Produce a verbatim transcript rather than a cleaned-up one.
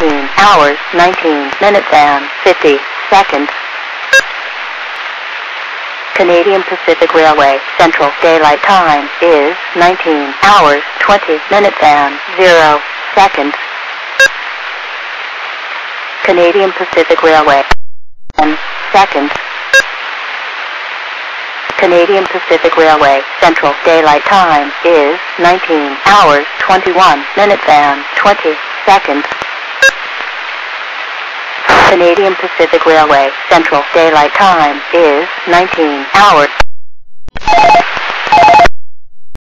nineteen hours, nineteen minutes and fifty seconds. Canadian Pacific Railway Central Daylight Time is nineteen hours, twenty minutes and zero seconds. Canadian Pacific Railway ten seconds. Canadian Pacific Railway Central Daylight Time is nineteen hours, twenty-one minutes and twenty seconds. Canadian Pacific Railway Central Daylight Time is nineteen hours.